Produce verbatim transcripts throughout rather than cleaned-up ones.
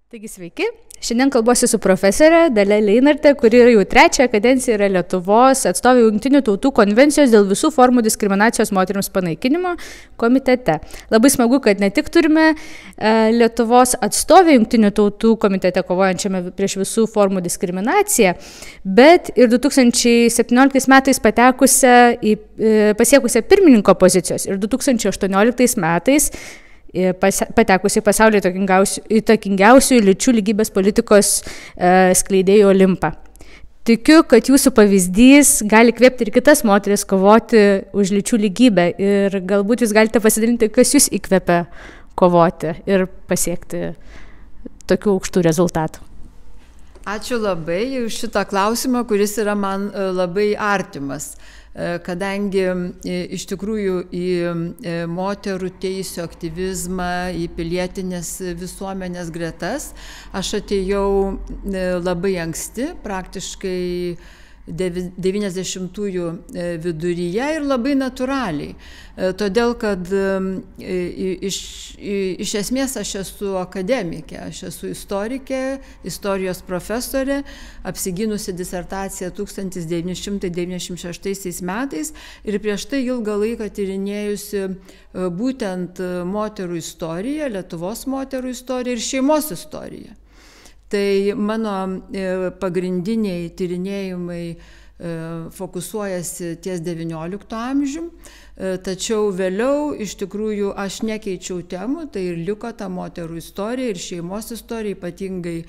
Taigi sveiki, šiandien kalbuosi su profesorė Dalia Leinartė, kuri jau trečią kadenciją yra Lietuvos atstovė Jungtinių tautų konvencijos dėl visų formų diskriminacijos moterims panaikinimo komitete. Labai smagu, kad ne tik turime e, Lietuvos atstovę Jungtinių tautų komitete kovojančiame prieš visų formų diskriminaciją, bet ir du tūkstančiai septynioliktais metais patekusią į e, pasiekusią pirmininko pozicijos ir du tūkstančiai aštuonioliktais metais patekusi į pasaulio įtakingiausių lyčių lygybės politikos e, skleidėjų Olimpą. Tikiu, kad jūsų pavyzdys gali kvėpti ir kitas moteris kovoti už lyčių lygybę ir galbūt jūs galite pasidalinti, kas jūs įkvepia kovoti ir pasiekti tokių aukštų rezultatų. Ačiū labai už šitą klausimą, kuris yra man labai artimas. Kadangi iš tikrųjų į moterų teisių aktyvizmą, į pilietinės visuomenės gretas aš atėjau labai anksti, praktiškai devyniasdešimtųjų viduryje ir labai natūraliai. Todėl, kad iš, iš esmės aš esu akademikė, aš esu istorikė, istorijos profesorė, apsigynusi disertaciją tūkstantis devyni šimtai devyniasdešimt šeštaisiais metais ir prieš tai ilgą laiką tyrinėjusi būtent moterų istoriją, Lietuvos moterų istoriją ir šeimos istoriją. Tai mano pagrindiniai tyrinėjimai fokusuojasi ties devynioliktu amžium, tačiau vėliau iš tikrųjų aš nekeičiau temų, tai ir liko ta moterų istorija ir šeimos istorija, ypatingai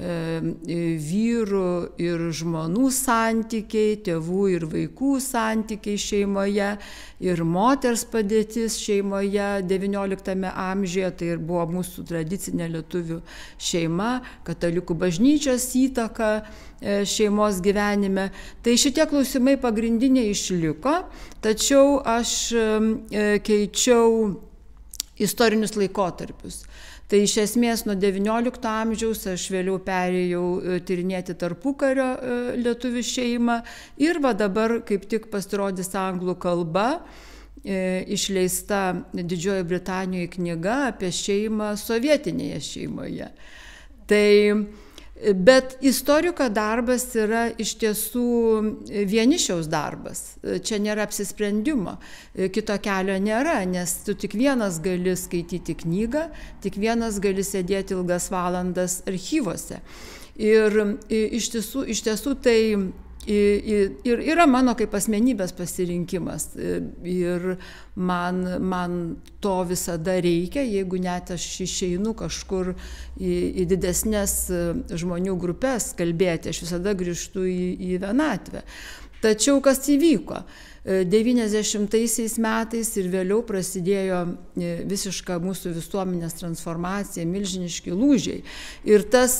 vyrų ir žmonų santykiai, tėvų ir vaikų santykiai šeimoje ir moters padėtis šeimoje devynioliktame amžiuje, tai ir buvo mūsų tradicinė lietuvių šeima, katalikų bažnyčios įtaka šeimos gyvenime. Tai šitie klausimai pagrindiniai išliko, tačiau aš keičiau istorinius laikotarpius. Tai iš esmės nuo devyniolikto amžiaus aš vėliau perėjau tyrinėti tarpukario lietuvių šeimą ir va dabar kaip tik pasirodys anglų kalba išleista Didžiojoje Britanijoje knyga apie šeimą sovietinėje šeimoje. Tai Bet istoriko darbas yra iš tiesų vienišiaus darbas. Čia nėra apsisprendimo, kito kelio nėra, nes tu tik vienas gali skaityti knygą, tik vienas gali sėdėti ilgas valandas archyvose. Ir iš tiesų, iš tiesų tai ir yra mano kaip asmenybės pasirinkimas ir man, man to visada reikia, jeigu net aš išeinu kažkur į, į didesnės žmonių grupės kalbėti, aš visada grįžtu į, į vienatvę. Tačiau kas įvyko? devyniasdešimtaisiais metais ir vėliau prasidėjo visiška mūsų visuomenės transformacija, milžiniški lūžiai. Ir tas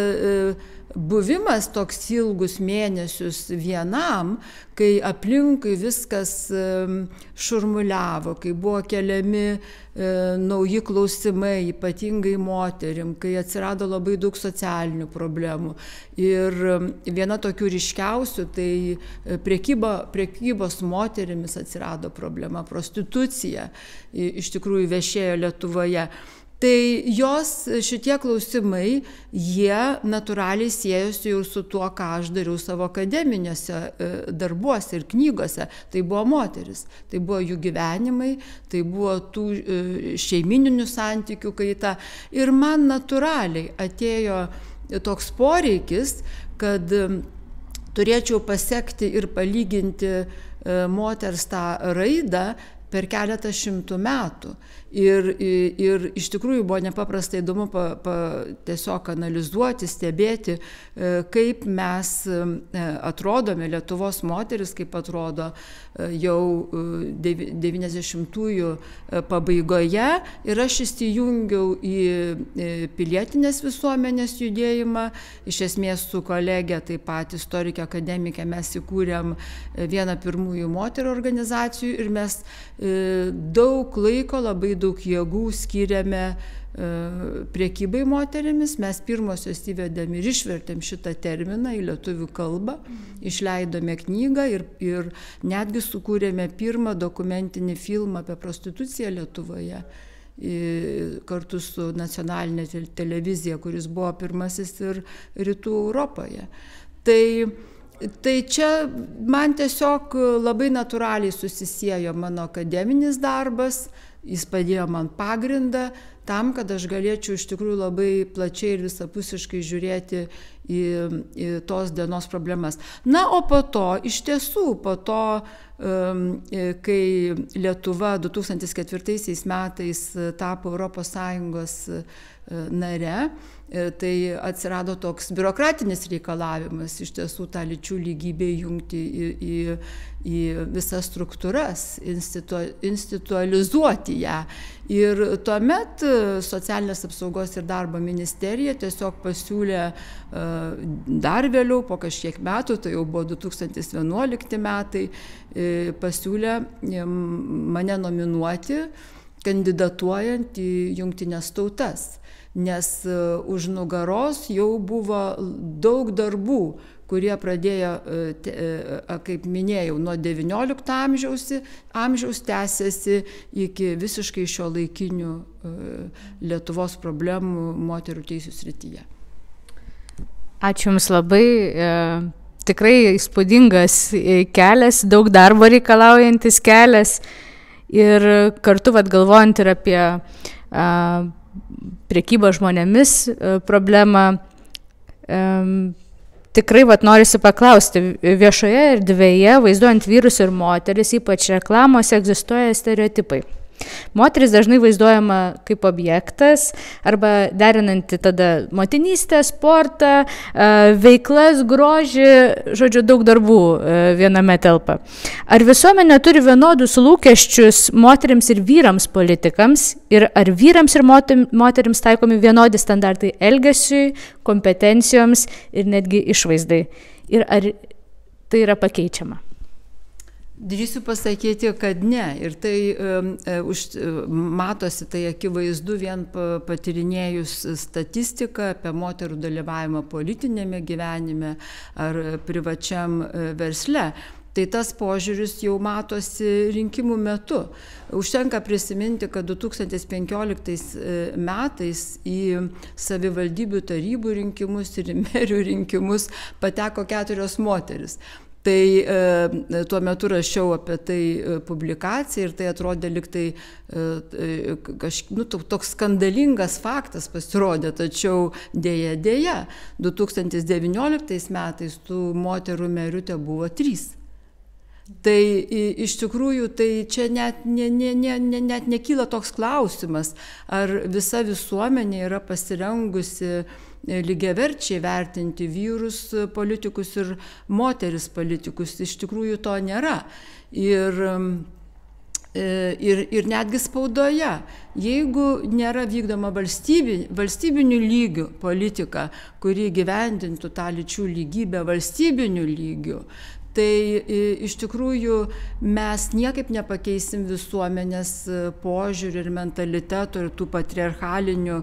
buvimas toks ilgus mėnesius vienam, kai aplinkui viskas šurmuliavo, kai buvo keliami nauji klausimai, ypatingai moterim, kai atsirado labai daug socialinių problemų. Ir viena tokių ryškiausių, tai prekyba, prekybos moterimis atsirado problema, prostitucija iš tikrųjų viešėjo Lietuvoje. Tai jos šitie klausimai, jie natūraliai siejosi jau su tuo, ką aš dariau savo akademiniuose darbuose ir knygose. Tai buvo moteris, tai buvo jų gyvenimai, tai buvo tų šeimininių santykių kaita. Ir man natūraliai atėjo toks poreikis, kad turėčiau pasekti ir palyginti moters tą raidą per keletą šimtų metų. Ir, ir iš tikrųjų buvo nepaprastai įdomu pa, pa, tiesiog analizuoti, stebėti, kaip mes atrodome, Lietuvos moteris, kaip atrodo jau devyniasdešimtųjų pabaigoje. Ir aš įsijungiau į pilietinės visuomenės judėjimą. Iš esmės su kolegė, taip pat istorikė, akademikė, mes įkūrėm vieną pirmųjų moterų organizacijų ir mes daug laiko, labai daug jėgų skiriame priekybai moterimis. Mes pirmosios įvedėm ir išvertėm šitą terminą į lietuvių kalbą, išleidome knygą ir, ir netgi sukūrėme pirmą dokumentinį filmą apie prostituciją Lietuvoje. kartu su nacionalinė televizija, kuris buvo pirmasis ir Rytų Europoje. Tai, tai čia man tiesiog labai natūraliai susisiejo mano akademinis darbas, jis padėjo man pagrindą tam, kad aš galėčiau iš tikrųjų labai plačiai ir visapusiškai žiūrėti į, į tos dienos problemas. Na, o po to, iš tiesų, po to, kai Lietuva du tūkstantis ketvirtaisiais metais tapo Europos Sąjungos nare, tai atsirado toks biurokratinis reikalavimas iš tiesų tą lyčių lygybę įjungti į, į, į visas struktūras, institu, institualizuoti ją. Ir tuomet Socialinės apsaugos ir darbo ministerija tiesiog pasiūlė dar vėliau, po kažkiek metų, tai jau buvo du tūkstantis vienuolikti metai, pasiūlė mane nominuoti, kandidatuojant į Jungtines tautas. Nes už nugaros jau buvo daug darbų, kurie pradėjo, kaip minėjau, nuo devyniolikto amžiaus, amžiaus tęsiasi iki visiškai šiuolaikinių Lietuvos problemų moterų teisių srityje. Ačiū Jums labai. Tikrai įspūdingas kelias, daug darbo reikalaujantis kelias ir kartu vat, galvojant ir apie a, prekybą žmonėmis problemą, tikrai vat, norisi paklausti, viešoje erdvėje, vaizduojant vyrus ir moteris, ypač reklamose, egzistuoja stereotipai. Moteris dažnai vaizduojama kaip objektas arba derinanti tada motinystę, sportą, veiklas, grožį, žodžiu, daug darbų viename telpa. Ar visuomenė turi vienodus lūkesčius moterims ir vyrams politikams ir ar vyrams ir moterims taikomi vienodi standartai elgesiui, kompetencijoms ir netgi išvaizdai? Ir ar tai yra pakeičiama? Drįsiu pasakyti, kad ne. Ir tai um, už, matosi, tai akivaizdu vien patyrinėjus statistiką apie moterų dalyvavimą politinėme gyvenime ar privačiam versle. Tai tas požiūris jau matosi rinkimų metu. Užtenka prisiminti, kad du tūkstantis penkioliktais metais į savivaldybių tarybų rinkimus ir merių rinkimus pateko keturios moteris. Tai e, tuo metu rašiau apie tai publikaciją ir tai atrodė lyg tai e, kaž, nu, toks skandalingas faktas pasirodė, tačiau dėja, dėja, du tūkstantis devynioliktais metais tų moterų merių te buvo trys. Tai iš tikrųjų tai čia net, ne, ne, ne, net nekyla toks klausimas, ar visa visuomenė yra pasirengusi lygiaverčiai vertinti vyrus politikus ir moteris politikus. Iš tikrųjų to nėra. Ir, ir, ir netgi spaudoje, jeigu nėra vykdoma valstybi, valstybinių lygių politika, kuri gyvendintų tą lyčių lygybę valstybinių lygių, tai iš tikrųjų mes niekaip nepakeisim visuomenės požiūrį ir mentaliteto ir tų patriarchalinių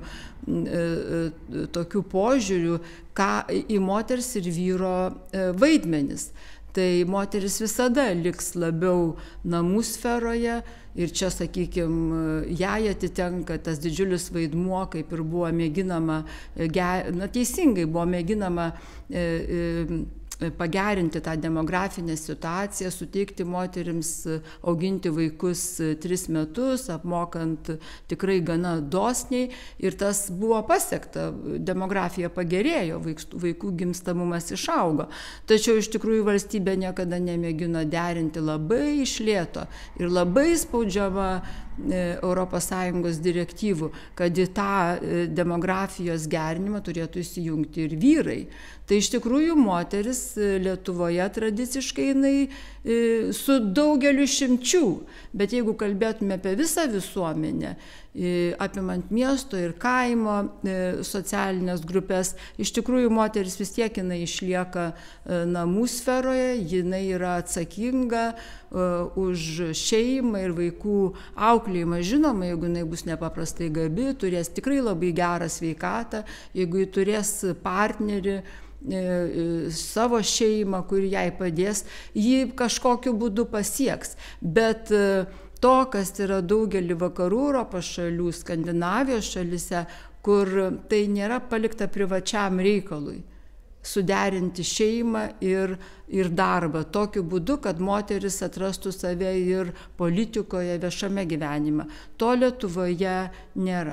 tokių požiūrių ką, į moters ir vyro vaidmenis. Tai moteris visada liks labiau namų sferoje ir čia, sakykime, jai atitenka tas didžiulis vaidmuo, kaip ir buvo mėginama, na teisingai buvo mėginama e, e, pagerinti tą demografinę situaciją, suteikti moterims auginti vaikus tris metus, apmokant tikrai gana dosniai ir tas buvo pasiekta, demografija pagerėjo, vaikų gimstamumas išaugo. Tačiau iš tikrųjų valstybė niekada nemėgino derinti labai iš lėto ir labai spaudžiama Europos Sąjungos direktyvų, kad į tą demografijos gerinimą turėtų įsijungti ir vyrai. Tai iš tikrųjų moteris Lietuvoje tradiciškai jinai su daugeliu išimčių, bet jeigu kalbėtume apie visą visuomenę, apimant miesto ir kaimo socialinės grupės, iš tikrųjų moteris vis tiek jinai išlieka namų sferoje, jinai yra atsakinga už šeimą ir vaikų auklėjimą. Žinoma, jeigu jinai bus nepaprastai gabi, turės tikrai labai gerą sveikatą, jeigu ji turės partnerį, savo šeimą, kuri jai padės, ji kažkokiu būdu pasieks. Bet to, kas yra daugelį vakarų Europos šalių, Skandinavijos šalise, kur tai nėra palikta privačiam reikalui suderinti šeimą ir, ir darbą tokiu būdu, kad moteris atrastų save ir politikoje, viešame gyvenime. To Lietuvoje nėra.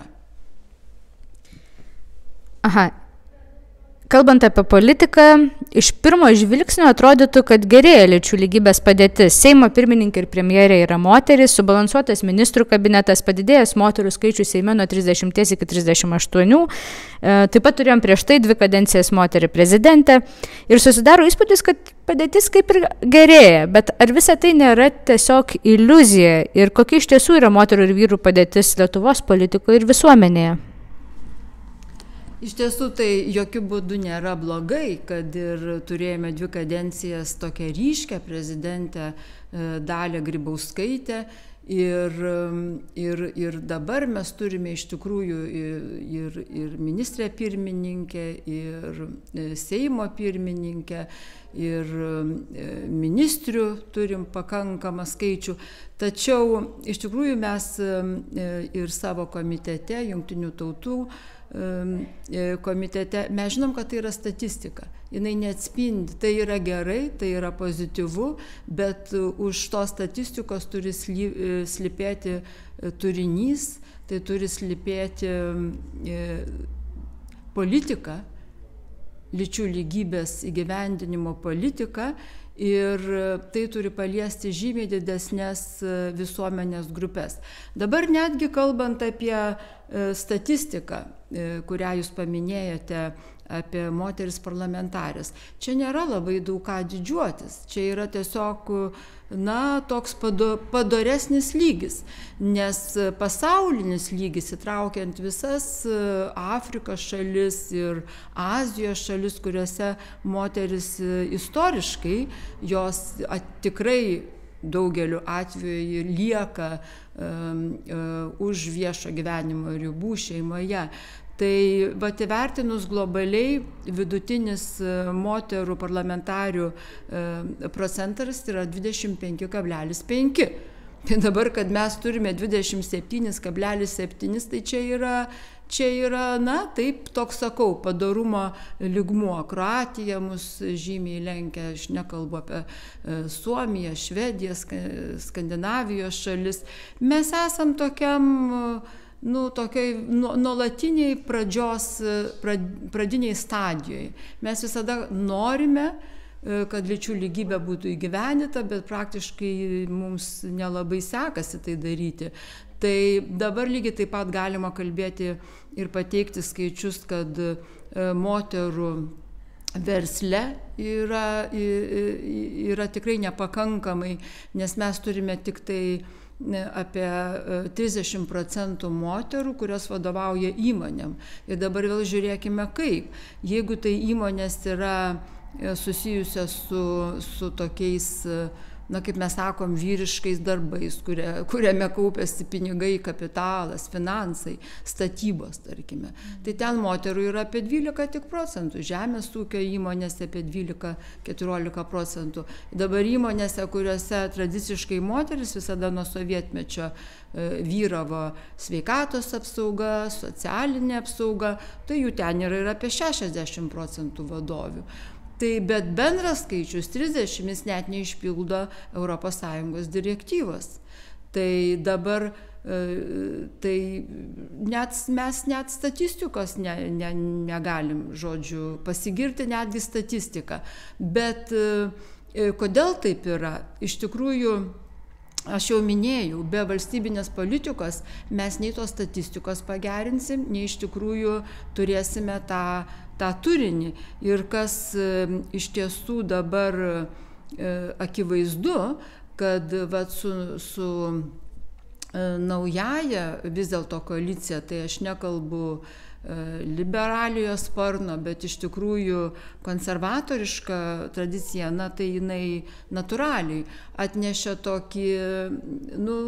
Aha. Kalbant apie politiką, iš pirmo žvilgsnio atrodytų, kad gerėja lyčių lygybės padėtis. Seimo pirmininkė ir premjerė yra moteris, subalansuotas ministrų kabinetas, padidėjęs moterų skaičius Seime nuo trisdešimties iki trisdešimt aštuonių. Taip pat turėjom prieš tai dvi kadencijas moterį prezidentę. Ir susidaro įspūdis, kad padėtis kaip ir gerėja. Bet ar visa tai nėra tiesiog iliuzija? Ir kokia iš tiesų yra moterų ir vyrų padėtis Lietuvos politikoje ir visuomenėje? Iš tiesų tai jokių būdų nėra blogai, kad ir turėjome dvi kadencijas tokią ryškę prezidentę Dalią Grybauskaitę ir, ir, ir dabar mes turime iš tikrųjų ir, ir ministrę pirmininkę, ir Seimo pirmininkę, ir ministrių turim pakankamą skaičių. Tačiau iš tikrųjų mes ir savo komitete, Jungtinių tautų komitete, mes žinom, kad tai yra statistika. Jinai neatspindi, tai yra gerai, tai yra pozityvu, bet už tos statistikos turi slypėti turinys, tai turi slypėti politika, lyčių lygybės įgyvendinimo politika, ir tai turi paliesti žymiai didesnės visuomenės grupės. Dabar netgi kalbant apie statistiką, kurią jūs paminėjote, apie moteris parlamentarės, čia nėra labai daug ką didžiuotis. Čia yra tiesiog, na, toks padoresnis lygis, nes pasaulinis lygis, įtraukiant visas Afrikos šalis ir Azijos šalis, kuriuose moteris istoriškai, jos tikrai daugeliu atveju lieka um, uh, už viešo gyvenimo ribų šeimoje. Tai vat įvertinus globaliai, vidutinis moterų parlamentarių procentas yra dvidešimt penki kablelis penki. Tai dabar, kad mes turime dvidešimt septyni kablelis septyni, tai čia yra, čia yra, na, taip, toks sakau, padorumo lygmuo. Kroatija mus žymiai lenkia, aš nekalbu apie Suomiją, Švediją, Skandinavijos šalis. Mes esam tokiam, nu, tokiai nuolatiniai pradžios, pradiniai stadijoje. Mes visada norime, kad lyčių lygybė būtų įgyvendinta, bet praktiškai mums nelabai sekasi tai daryti. Tai dabar lygiai taip pat galima kalbėti ir pateikti skaičius, kad moterų versle yra, yra tikrai nepakankamai, nes mes turime tik tai apie trisdešimt procentų moterų, kurios vadovauja įmonėm. Ir dabar vėl žiūrėkime kaip. Jeigu tai įmonės yra susijusios su, su tokiais, na, kaip mes sakom, vyriškais darbais, kurie, kuriame kaupiasi pinigai, kapitalas, finansai, statybos, tarkime. Tai ten moterų yra apie dvylika tik procentų, žemės ūkio įmonėse apie dvylika keturiolika procentų. Dabar įmonėse, kuriuose tradiciškai moteris visada nuo sovietmečio vyravo sveikatos apsauga, socialinė apsauga, tai jų ten yra ir apie šešiasdešimt procentų vadovių. Tai bet bendras skaičius trisdešimt, jis net neišpildo Europos Sąjungos direktyvos. Tai dabar tai net, mes net statistikos ne, ne, negalim, žodžiu, pasigirti netgi statistiką. Bet kodėl taip yra? Iš tikrųjų, aš jau minėjau, be valstybinės politikos mes nei tos statistikos pagerinsim, nei iš tikrųjų turėsime tą tą turinį. Ir kas iš tiesų dabar akivaizdu, kad vat, su, su naujaja vis dėlto koalicija, tai aš nekalbu liberaliojo sparno, bet iš tikrųjų konservatoriška tradicija, na tai jinai natūraliai atnešė tokį, nu,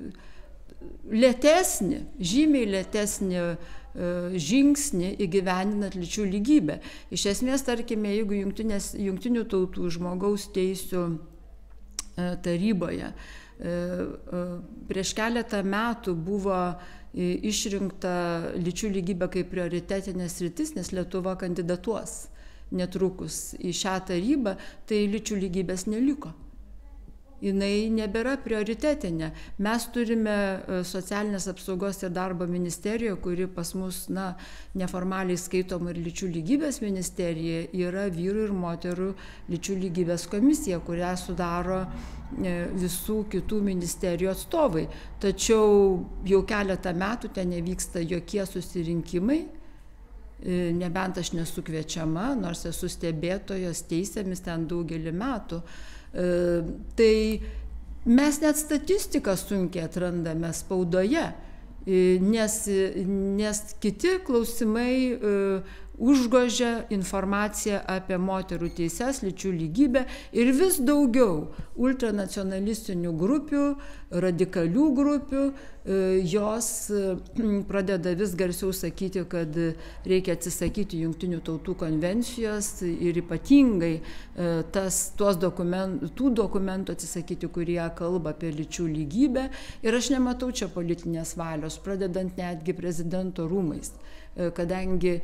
lėtesnį, žymiai lėtesnį žingsnį įgyvendinant lyčių lygybę. Iš esmės, tarkime, jeigu Jungtinių tautų žmogaus teisių taryboje Prieš keletą metų buvo išrinkta lyčių lygybė kaip prioritetinė sritis, nes Lietuva kandidatuos netrukus į šią tarybą, tai lyčių lygybės neliko. Jinai nebėra prioritetinė. Mes turime socialinės apsaugos ir darbo ministeriją, kuri pas mus, na, neformaliai skaitoma ir lyčių lygybės ministerija, yra vyrų ir moterų lyčių lygybės komisija, kurią sudaro visų kitų ministerijų atstovai. Tačiau jau keletą metų ten nevyksta jokie susirinkimai, nebent aš nesu kviečiama, nors esu stebėtojos teisėmis ten daugelį metų. Tai mes net statistiką sunkiai atrandame spaudoje, nes, nes kiti klausimai užgožia informaciją apie moterų teises, lyčių lygybę ir vis daugiau ultranacionalistinių grupių, radikalių grupių, jos pradeda vis garsiau sakyti, kad reikia atsisakyti Jungtinių tautų konvencijos ir ypatingai tas, tuos dokumentų, tų dokumentų atsisakyti, kurie kalba apie lyčių lygybę. Ir aš nematau čia politinės valios, pradedant netgi prezidento rūmais, kadangi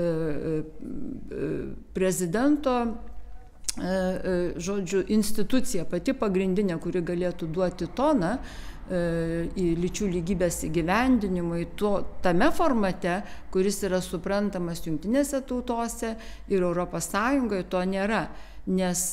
prezidento, žodžiu, institucija pati pagrindinė, kuri galėtų duoti toną į lyčių lygybės įgyvendinimui, to, tame formate, kuris yra suprantamas Jungtinėse tautose ir Europos Sąjungoje, to nėra, nes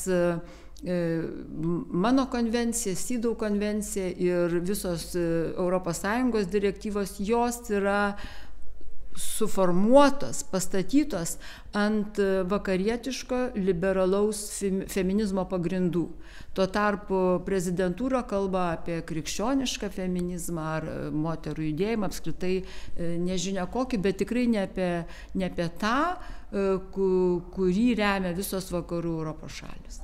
mano konvencija, SIDAU konvencija ir visos Europos Sąjungos direktyvos, jos yra suformuotos, pastatytos ant vakarietiško liberalaus feminizmo pagrindų. Tuo tarpu prezidentūra kalba apie krikščionišką feminizmą ar moterų judėjimą, apskritai nežinia kokį, bet tikrai ne apie, ne apie tą, kurį remia visos vakarų Europos šalis.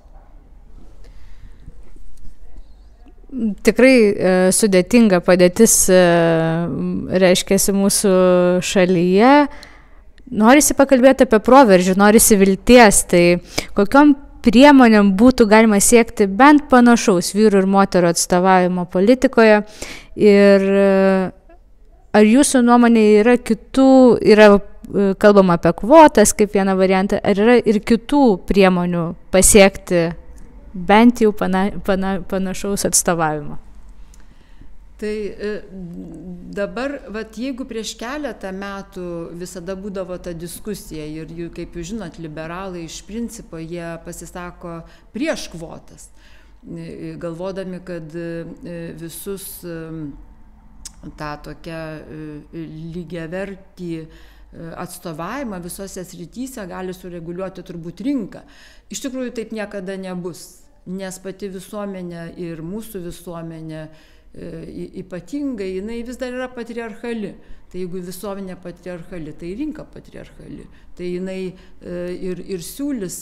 Tikrai e, sudėtinga padėtis e, reiškiasi mūsų šalyje. Norisi pakalbėti apie proveržį, norisi vilties, tai kokiom priemonėm būtų galima siekti bent panašaus vyrų ir moterų atstovavimo politikoje ir e, ar jūsų nuomonė yra kitų, yra e, kalbama apie kvotas kaip vieną variantą, ar yra ir kitų priemonių pasiekti bent jau pana, pana, panašaus atstovavimo? Tai dabar, vat, jeigu prieš keletą metų visada būdavo ta diskusija ir, kaip jūs žinot, liberalai iš principo jie pasisako prieš kvotas, galvodami, kad visus tą tokią lygiavertį atstovavimą visose srityse gali sureguliuoti turbūt rinka. Iš tikrųjų taip niekada nebus, nes pati visuomenė ir mūsų visuomenė ypatingai, jinai vis dar yra patriarchali. Tai jeigu visuomenė patriarchali, tai rinka patriarchali. Tai jinai ir, ir siūlis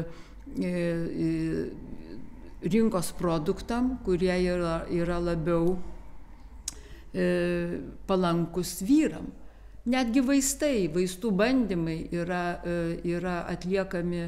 rinkos produktam, kurie yra, yra labiau palankus vyram. Netgi vaistai, vaistų bandymai yra, yra atliekami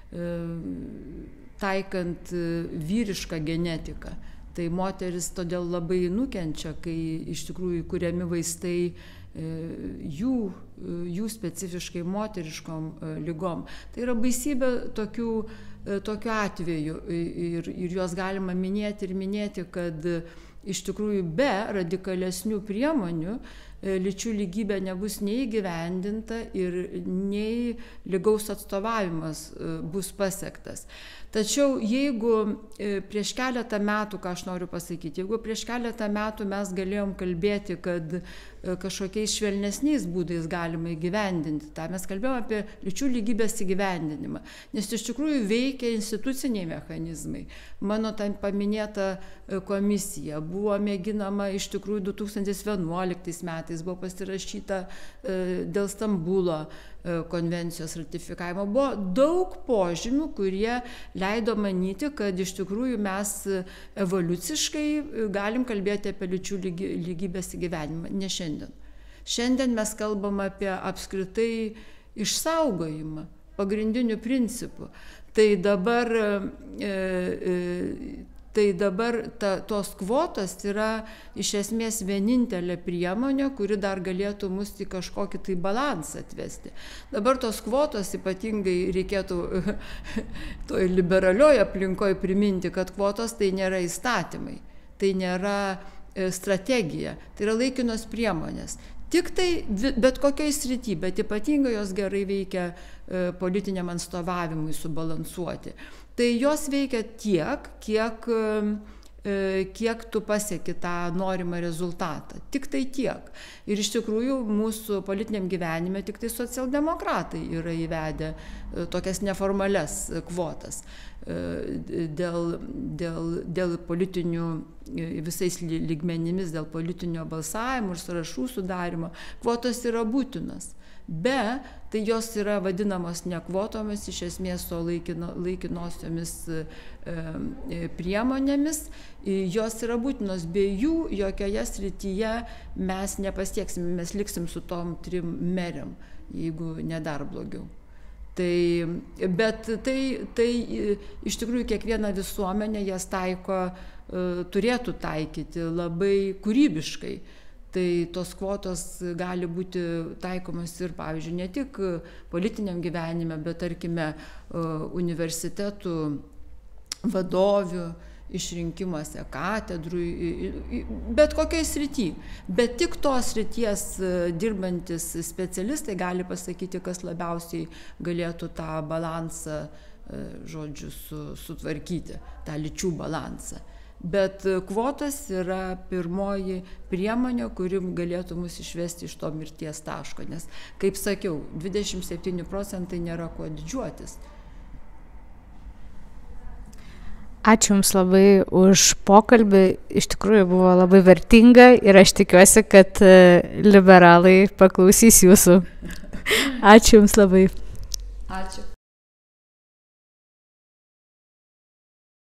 taikant vyrišką genetiką. Tai moteris todėl labai nukenčia, kai iš tikrųjų kuriami vaistai jų, jų specifiškai moteriškom lygom. Tai yra baisybė tokių, tokių atvejų ir, ir juos galima minėti ir minėti, kad iš tikrųjų be radikalesnių priemonių lyčių lygybė nebus nei įgyvendinta ir nei lygaus atstovavimas bus pasiektas. Tačiau jeigu prieš keletą metų, ką aš noriu pasakyti, jeigu prieš keletą metų mes galėjom kalbėti, kad kažkokiais švelnesniais būdais galima įgyvendinti tą, mes kalbėjome apie lyčių lygybės įgyvendinimą, nes iš tikrųjų veikia instituciniai mechanizmai. Mano ten paminėta komisija buvo mėginama iš tikrųjų du tūkstančiai vienuoliktais metais, buvo pasirašyta dėl Stambulo konvencijos ratifikavimo. Buvo daug požymių, kurie leido manyti, kad iš tikrųjų mes evoliuciškai galim kalbėti apie lyčių lygybės įgyvenimą. Ne šiandien. Šiandien mes kalbam apie apskritai išsaugojimą pagrindinių principų. Tai dabar e, e, Tai dabar ta, tos kvotos yra iš esmės vienintelė priemonė, kuri dar galėtų mus į kažkokį tai balansą atvesti. Dabar tos kvotos ypatingai reikėtų toj liberalioje aplinkoje priminti, kad kvotos tai nėra įstatymai, tai nėra strategija, tai yra laikinos priemonės. Tik tai bet kokioj srity, bet ypatingai jos gerai veikia politiniam atstovavimui subalansuoti. Tai jos veikia tiek, kiek, kiek tu pasieki tą norimą rezultatą. Tik tai tiek. Ir iš tikrųjų mūsų politiniam gyvenime tik tai socialdemokratai yra įvedę tokias neformales kvotas dėl, dėl, dėl politinių visais lygmenimis, dėl politinio balsavimo ir sąrašų sudarimo. Kvotos yra būtinos. Be, tai jos yra vadinamos ne kvotomis, iš esmės o laikino, laikinosiomis e, priemonėmis. Jos yra būtinos, be jų jokioje srityje mes nepasieksime, mes liksim su tom trim merėm, jeigu ne dar blogiau. Tai, bet tai, tai iš tikrųjų kiekviena visuomenė jas taiko, turėtų taikyti labai kūrybiškai. Tai tos kvotos gali būti taikomas ir, pavyzdžiui, ne tik politiniam gyvenime, bet, tarkime, universitetų vadovių išrinkimuose, katedrų, bet kokiai srity. Bet tik tos srities dirbantis specialistai gali pasakyti, kas labiausiai galėtų tą balansą, žodžiu, sutvarkyti, tą lyčių balansą. Bet kvotas yra pirmoji priemonė, kuri galėtų mus išvesti iš to mirties taško, nes, kaip sakiau, dvidešimt septyni procentai nėra kuo didžiuotis. Ačiū Jums labai už pokalbį, iš tikrųjų buvo labai vertinga ir aš tikiuosi, kad liberalai paklausys Jūsų. Ačiū Jums labai. Ačiū.